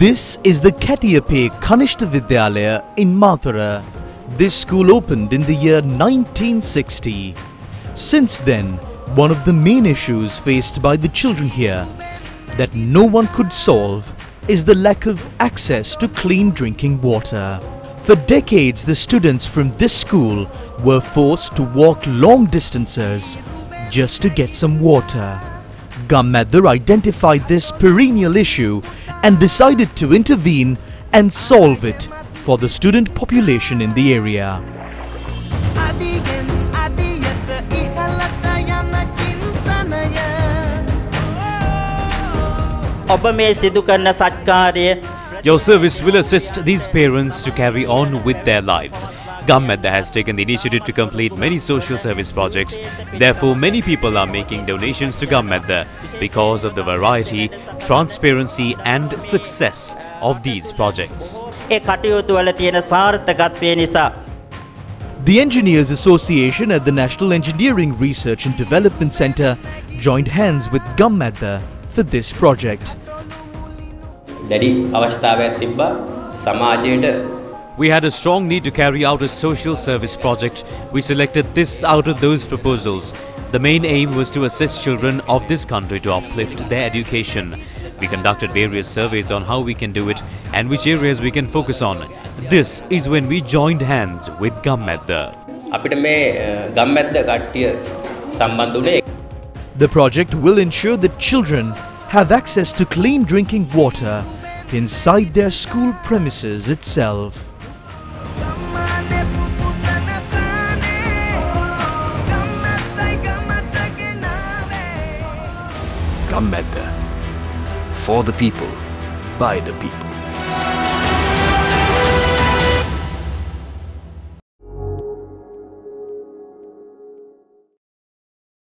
This is the Katiyape Kanishta Vidyalaya in Mathura. This school opened in the year 1960. Since then, one of the main issues faced by the children here that no one could solve is the lack of access to clean drinking water. For decades, the students from this school were forced to walk long distances just to get some water. Gammadda identified this perennial issue and decided to intervene and solve it for the student population in the area. Your service will assist these parents to carry on with their lives. Gammadda has taken the initiative to complete many social service projects. Therefore, many people are making donations to Gammadda because of the variety, transparency and success of these projects. The Engineers Association at the National Engineering Research and Development Centre joined hands with Gammadda for this project. We had a strong need to carry out a social service project. We selected this out of those proposals. The main aim was to assist children of this country to uplift their education. We conducted various surveys on how we can do it and which areas we can focus on. This is when we joined hands with Gammadda. The project will ensure that children have access to clean drinking water inside their school premises itself. Gammadda, for the people, by the people.